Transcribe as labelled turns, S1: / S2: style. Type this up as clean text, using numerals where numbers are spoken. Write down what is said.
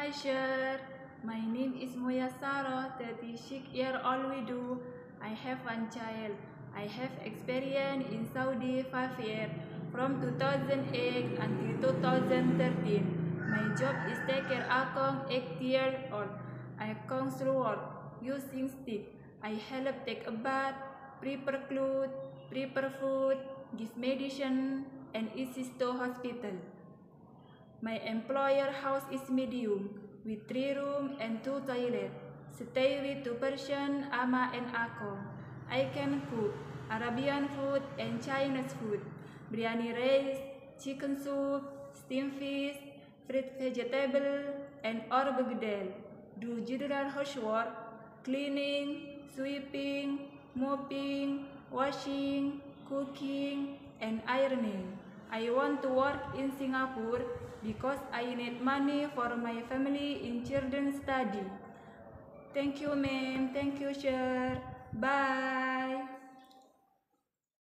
S1: Hi, sir. My name is Moya Sarah, 36-year-old widow. I have one child. I have experience in Saudi 5 years, from 2008 until 2013. My job is take care Akong 8-year-old. Akong through work using stick. I help take a bath, prepare clothes, prepare food, give medicine, and assist to hospital. My employer house is medium, with 3 rooms and 2 toilets. Stay with 2 persons, Ama and Ako. I can cook Arabian food and Chinese food, biryani rice, chicken soup, steamed fish, fried vegetable, and begedel. Do general housework, cleaning, sweeping, mopping, washing, cooking, and ironing. I want to work in Singapore because I need money for my family in children's study. Thank you, ma'am. Thank you, sir. Bye.